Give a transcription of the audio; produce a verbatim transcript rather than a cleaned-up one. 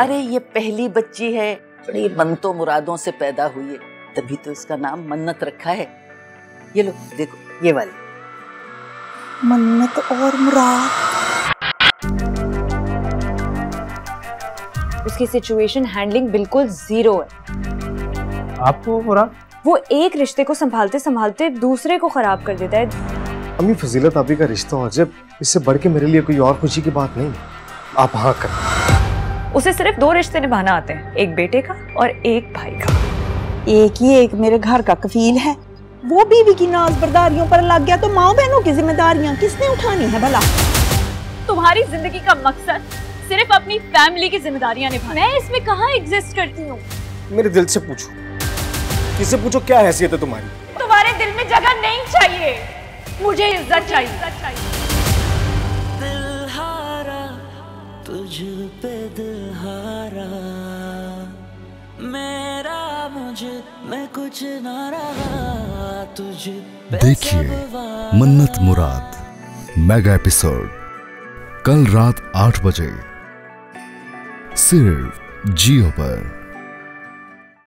अरे ये पहली बच्ची है, बड़ी मन्नतों मुरादों से पैदा हुई है, तभी तो इसका नाम मन्नत रखा है। ये लो देखो, ये वाली मन्नत और मुराद। उसकी सिचुएशन हैंडलिंग बिल्कुल जीरो है। आपको मुराद? वो एक रिश्ते को संभालते संभालते दूसरे को खराब कर देता है। अम्मी फजीलत आपी का रिश्ता हो जब, इससे बढ़ के मेरे लिए कोई और खुशी की बात नहीं। आप हाँ कर। उसे सिर्फ दो रिश्ते निभाना आते हैं, एक बेटे का और एक भाई का। एक ही एक मेरे घर का कफील है, वो बीवी की नाज बर्दारियों पर लग गया तो माँ बहनों की जिम्मेदारियां किसने उठानी है भला? तुम्हारी जिंदगी का मकसद सिर्फ अपनी फैमिली की जिम्मेदारियां निभाना। मैं इसमें कहाँ एग्जिस्ट करती हूँ? मेरे दिल से पूछो, किससे पूछो क्या हैसियत है तुम्हारी? तुम्हारे दिल में जगह नहीं चाहिए, मुझे इज्जत चाहिए। दिलहारा तुझ पे दिलहारा, मेरा मुझे मैं कुछ ना रहा तुझ पे। देखिए मन्नत मुराद मेगा एपिसोड कल रात आठ बजे सिर्फ जियो पर।